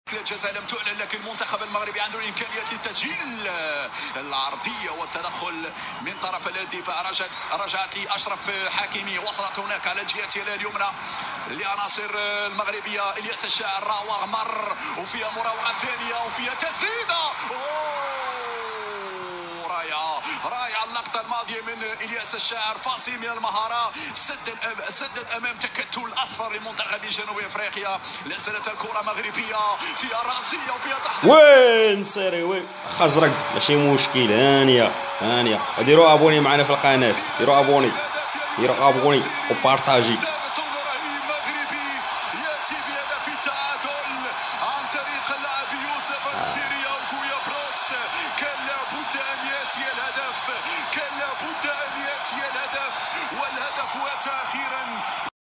الجزاء لم تعلن، لكن المنتخب المغربي عنده الامكانيات للتسجيل. العرضيه والتدخل من طرف الدفاع. رجعت اشرف حكيمي، وصلت هناك على الجهه اليمنى لعناصر المغربيه. الياس الشاعر راوغ مر، وفيها مراوغه ثانيه، وفيها تسديده. رائعه اللقطه الماضيه من الياس الشاعر، فاصل من المهاره، سدد امام تكتل الاصفر لمنتخب جنوب افريقيا. لا زالت الكره مغربيه، فيها راسيه وفيها تحضير. وين سيري وين خزرق، ماشي مشكل. هانيه وديروا ابوني معنا في القناه، ديروا ابوني وبارطاجي.